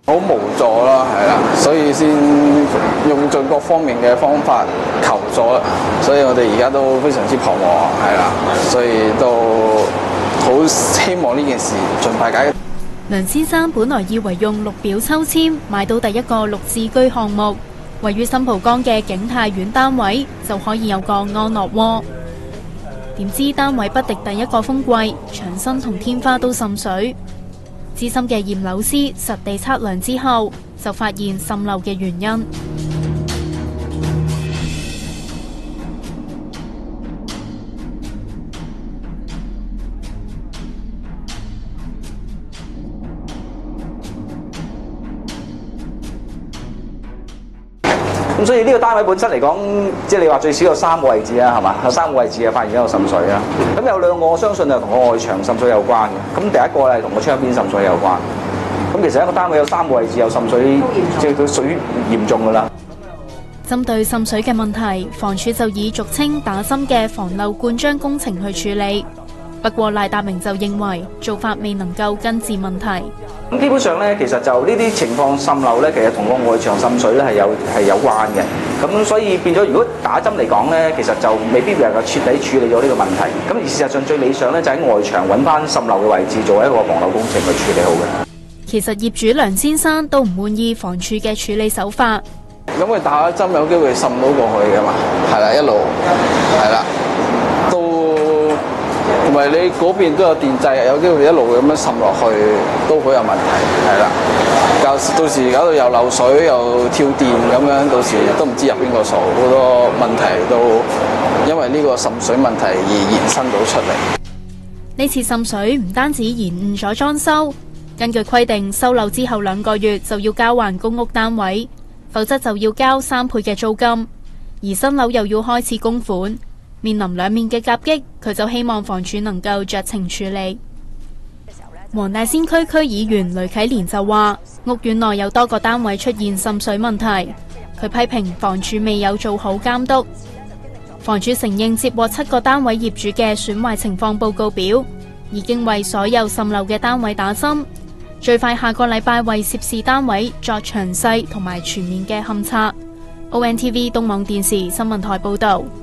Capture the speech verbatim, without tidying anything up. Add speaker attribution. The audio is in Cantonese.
Speaker 1: 好無助咯，係啦，所以先用盡各方面嘅方法求助，所以我哋而家都非常之彷徨，係啦，所以都好希望呢件事盡快解決。
Speaker 2: 梁先生本來以為用綠表抽籤買到第一個綠置居項目，位於新蒲崗嘅景泰苑單位就可以有個安樂窩，點知單位不敵第一個風季，牆身同天花都滲水。資深嘅驗樓師實地測量之後，就發現滲漏嘅原因。
Speaker 3: 咁所以呢個單位本身嚟講，即係你話最少有三個位置啊，係嘛？有三個位置啊，發現有滲水啊。咁有兩個我相信就同個外牆滲水有關嘅。咁第一個咧同個窗邊滲水有關。咁其實一個單位有三個位置有滲水，即係佢屬於嚴重㗎啦。
Speaker 2: 針對滲水嘅問題，房署就以俗稱打針嘅防漏灌漿工程去處理。不過賴達明就認為做法未能夠根治問題。
Speaker 3: 咁基本上咧，其實就呢啲情況滲漏咧，其實同個外牆滲水咧係有係有關嘅。咁所以變咗，如果打針嚟講咧，其實就未必能夠徹底處理咗呢個問題。咁而事實上最理想咧，就喺外牆揾翻滲漏嘅位置，做一個防漏工程去處理好嘅。
Speaker 2: 其實業主梁先生都唔滿意房署嘅處理手法。
Speaker 1: 咁佢打針有機會滲到過去㗎嘛？係啦，一路係啦，都同埋你嗰邊都有電掣，有機會一路咁樣滲落去，都好有問題。係啦，到到時搞到又漏水又跳電咁樣，到時都唔知入邊個數，好多問題都因為呢個滲水問題而延伸到出嚟。
Speaker 2: 呢次滲水唔單止延誤咗裝修，根據規定收樓之後兩個月就要交還公屋單位，否則就要交三倍嘅租金，而新樓又要開始供款，面臨兩面嘅夾擊，佢就希望房署能夠酌情處理。黃大仙區區議員雷啟蓮就話，屋苑內有多個單位出現滲水問題，佢批評房署未有做好監督。房署承認接獲七個單位業主嘅損壞情況報告表，已經為所有滲漏嘅單位打針，最快下個禮拜為涉事單位作詳細同埋全面嘅勘測。O N T V 東網電視新聞台報道。